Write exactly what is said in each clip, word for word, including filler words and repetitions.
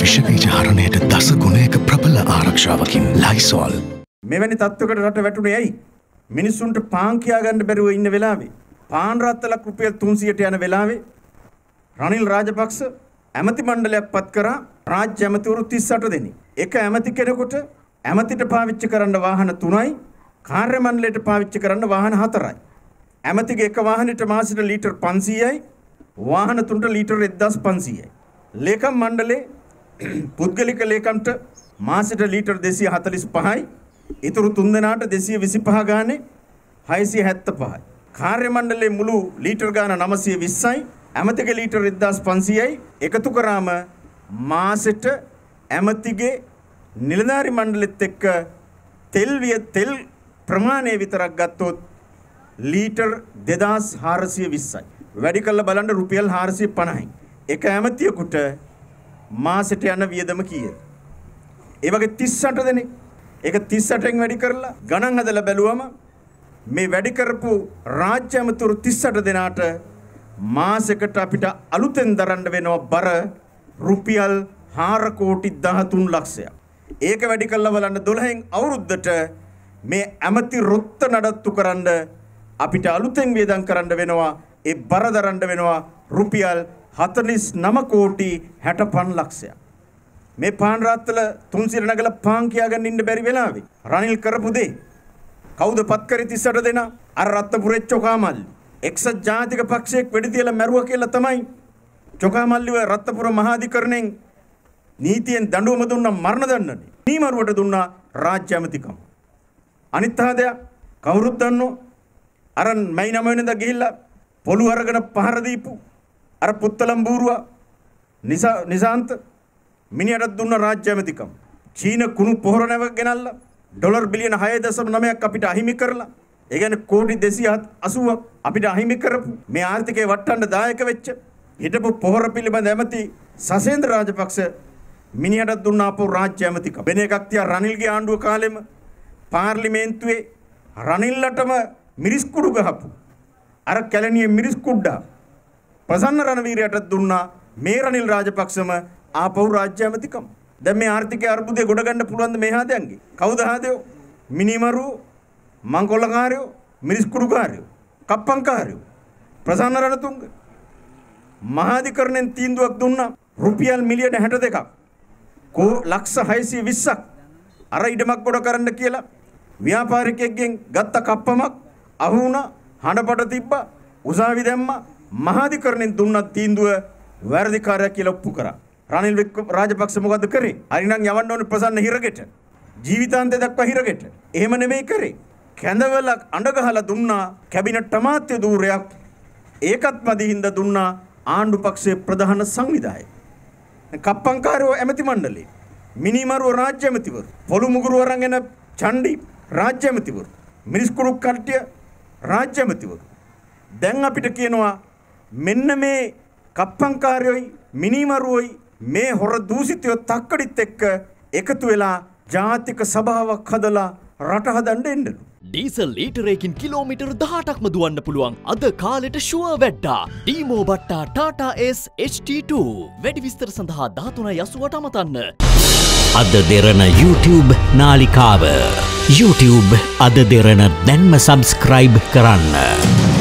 විෂබීජ හරණයට දස ගුණයක ප්‍රබල ආරක්ෂාවකින් ලයිසෝල්. මෙවැනි තත්ත්වයකට රට වැටුනේ ඇයි? මිනිස්සුන්ට පාන් කියා ගන්න බැරුව ඉන්න වෙලාවේ පාන් රත්තරන් රුපියල් තුන්සියයට යන වෙලාවේ රනිල් රාජපක්ෂ ඇමති මණ්ඩලයක් පත් කරා රාජ්‍ය ඇමතිවරු තිස් අට දෙනෙක්. එක ඇමති කෙනෙකුට ඇමතිට පාවිච්චි කරන්න වාහන තුනයි, කාර්ය මණ්ඩලයට පාවිච්චි කරන්න වාහන හතරයි. ඇමතිගේ එක වාහනයට මාසෙට ලීටර් පන්සීයයි, වාහන තුනට ලීටර් එක්දාස් පන්සීයයි. ලේකම් මණ්ඩලේ පුද්ගලික ලේකම්ට මාසෙට ලීටර් දෙසිය හතළිස් පහයි, ඉතුරු තුන් දෙනාට දෙසිය විසිපහ ගානේ හයසිය හැත්තෑපහයි. කාර්ය මණ්ඩලයේ මුළු ලීටර් ගාන නවසිය විස්සයි, ඇමතිගේ ලීටර් එක්දාස් පන්සීයයි. එකතු කරාම මාසෙට ඇමතිගේ නිලධාරි මණ්ඩලෙත් එක්ක තෙල් විය තෙල් ප්‍රමාණය විතරක් ගත්තොත් ලීටර් දෙදාස් හාරසිය විස්සයි. වැඩි කළ බලන්න රුපියල් හාරසිය පනහයි. එක ඇමතියෙකුට මාසෙට යන වියදම කීයද? ඒ වගේ තිස් අට දෙනෙක්. ඒක තිස් අටෙන් වැඩි කරලා ගණන් හදලා බැලුවම මේ වැඩි කරපු රාජ්‍ය ඇමතිවරු තිස් අට දෙනාට මාසෙකට අපිට අලුතෙන් දරන්න වෙනවා බර රුපියල් හාර කෝටි දහතුන් ලක්ෂයක්. ඒක වැඩි කළා බලන්න දොළහෙන් අවුරුද්දට මේ ඇමති රොත්ත නඩත්තු කරන්න අපිට අලුතෙන් වේදම් කරන්න වෙනවා. ඒ බර දරන්න වෙනවා රුපියල් හතළිස් නව කෝටි හැටපන් ලක්ෂයක්. මේ පාන් රාත්තල තුන්සිර නගලා පාන් කියාගෙන ඉන්න බැරි වෙලාවේ රනිල් කරපු දේ කවුද පත් කරේ තිස් අට දෙනා? අර රත්නපුරේ චොකාමල්ලි. එක්සත් ජාතික පක්ෂයක් වෙඩි තියලා මැරුවා කියලා තමයි චොකාමල්ලිව රත්නපුර මහාධිකරණයෙන් නීතියෙන් දඬුවම දුන්නා මරණ දඬුවම. නීමරුවට දුන්නා රාජ්‍ය ඇමතිකම. අනිත් ආදයා කවුරුත් දන්නෝ අර මයි නම වෙනද ගිහිල්ලා පොළු අරගෙන පහර දීපු අර පුත්තලම් බූරුවා නිසා නිසාන්ත මිනිහට දුන්න රාජ්‍ය ඇමතිකම. චීන කුණු පොහොර නැව ගෙනල්ලා ඩොලර් බිලියන හය දශම නවයක් අපිට අහිමි කරලා, ඒ කියන්නේ කෝටි දෙසිය අසූවක් අපිට අහිමි කරපු මේ ආර්ථිකය වටන්න දායක වෙච්ච හිටපු පොහොර පිළිබඳ ඇමති සසේන්ද්‍ර රාජපක්ෂ මිනිහට දුන්න අපෝ රාජ්‍ය ඇමතිකම. වෙන එකක් තියා රනිල්ගේ ආණ්ඩුව කාලෙම පාර්ලිමේන්තුවේ රනිල්ලටම මිරිස් කුඩු ගහපු අර කැලණියේ මිරිස් කුඩා ප්‍රසන්න රණවීරයට දුන්නා මේ රනිල් රාජපක්ෂම ආපහු රාජ්‍ය ඇමතිකම. දැන් මේ ආර්ථිකයේ අර්බුදේ ගොඩ ගන්න පුළුවන් ද මේ හාදයන්ගේ? කවුද හාදයෝ? මිනිමරු, මංකොල්ලකාරයෝ, මිරිස් කුඩුකාරයෝ, කප්පංකාරයෝ. ප්‍රසන්න රණතුංග මහාධිකරණයෙන් තීන්දුවක් දුන්නා රුපියල් මිලියන හැට දෙකක් කෝ ලක්ෂ හයසිය විස්සක් අර ඉඩමක් ගොඩ කරන්න කියලා ව්‍යාපාරිකයෙක්ගෙන් ගත්ත කප්පමක් අහු වුණා, හඬපට තිබ්බා, උසාවි දැම්මා. මහාධිකරණයෙන් දුන්න තීන්දුව වැරදිකාරයා කියලා ඔප්පු කරා. රනිල් රාජපක්ෂ මොකද්ද කරේ? හරිනම් යවන්න ඕනේ ප්‍රසන්න හිරගෙට. ජීවිතාන්තය දක්වා හිරගෙට. එහෙම නෙමෙයි කරේ. කැඳවල අඬ ගහලා දුන්නා කැබිනට් අමාත්‍ය ධූරයක්. ඒකත් මදි හින්දා දුන්නා ආණ්ඩු පක්ෂයේ ප්‍රධාන සංවිධායක. කප්පංකාරයෝ ඇමති මණ්ඩලේ. මිනිමරුව රාජ්‍ය ඇමතිවරු. පොළු මුගුරු අරන් එන චණ්ඩි රාජ්‍ය ඇමතිවරු. මිරිස් කුඩු කට්ටිය රාජ්‍ය ඇමතිවරු. දැන් අපිට කියනවා මෙන්න මේ කප්පංකාරයෝයි මිනිමරුවෝයි මේ හොර දූෂිතයෝ තක්කඩිත් එක්ක එකතු වෙලා ජාතික සභාවක් හදලා රට හදන්න එන්නලු. ඩීසල් ලීටරයකින් කිලෝමීටර් දහඅටක්ම දුවන්න පුළුවන් අද කාලෙට ෂුවර් වැඩ්ඩා. ඩීමෝ බට්ටා Tata S H T two. වැඩි විස්තර සඳහා දහතුනයි අසූවට අමතන්න. අද දෙරණ YouTube නාලිකාව. YouTube අද දෙරණ දැන්ම සබස්ක්‍රයිබ් කරන්න.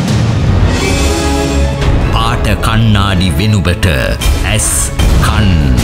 පාට කන්නාඩි වෙනුබට ඇස් කන්